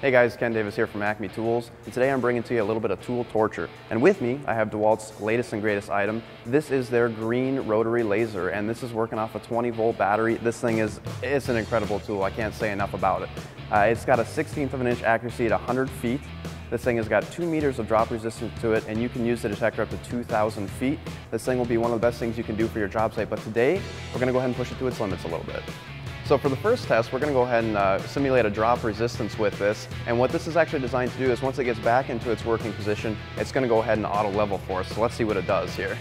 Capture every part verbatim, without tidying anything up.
Hey guys, Ken Davis here from Acme Tools, and today I'm bringing to you a little bit of tool torture. And with me, I have DeWalt's latest and greatest item. This is their green rotary laser, and this is working off a twenty volt battery. This thing is, it's an incredible tool. I can't say enough about it. Uh, it's got a sixteenth of an inch accuracy at one hundred feet. This thing has got two meters of drop resistance to it, and you can use the detector up to two thousand feet. This thing will be one of the best things you can do for your job site, but today, we're gonna go ahead and push it to its limits a little bit. So for the first test, we're going to go ahead and uh, simulate a drop resistance with this. And what this is actually designed to do is once it gets back into its working position, it's going to go ahead and auto level for us. So let's see what it does here.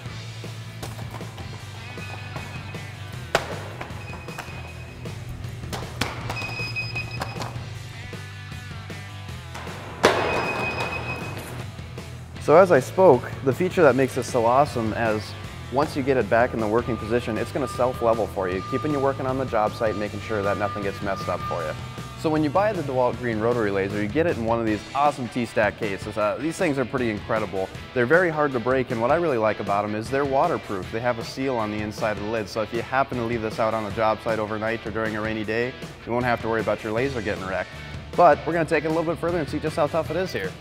So as I spoke, the feature that makes this so awesome as once you get it back in the working position, it's going to self-level for you, keeping you working on the job site, making sure that nothing gets messed up for you. So when you buy the DeWalt Green Rotary Laser, you get it in one of these awesome T-stack cases. Uh, these things are pretty incredible. They're very hard to break, and what I really like about them is they're waterproof. They have a seal on the inside of the lid, so if you happen to leave this out on a job site overnight or during a rainy day, you won't have to worry about your laser getting wrecked. But we're going to take it a little bit further and see just how tough it is here.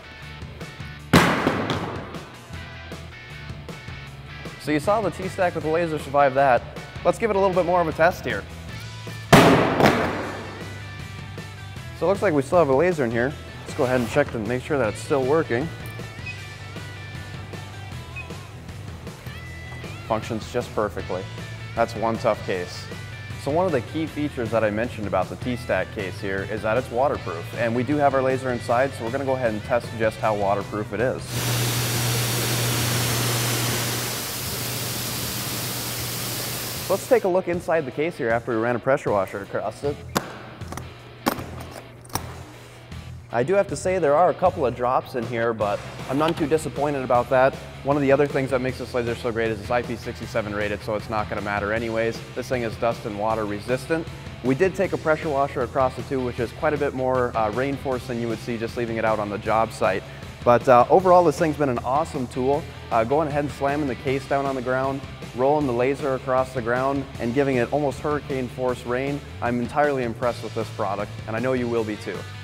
So you saw the T-stack with the laser survive that. Let's give it a little bit more of a test here. So it looks like we still have a laser in here. Let's go ahead and check to make sure that it's still working. Functions just perfectly. That's one tough case. So one of the key features that I mentioned about the T-stack case here is that it's waterproof. And we do have our laser inside, so we're going to go ahead and test just how waterproof it is. Let's take a look inside the case here after we ran a pressure washer across it. I do have to say there are a couple of drops in here, but I'm none too disappointed about that. One of the other things that makes this laser so great is it's I P sixty-seven rated, so it's not going to matter anyways. This thing is dust and water resistant. We did take a pressure washer across it too, which is quite a bit more uh, rain force than you would see just leaving it out on the job site. But uh, overall, this thing's been an awesome tool. Uh, going ahead and slamming the case down on the ground, rolling the laser across the ground, and giving it almost hurricane force rain. I'm entirely impressed with this product, and I know you will be too.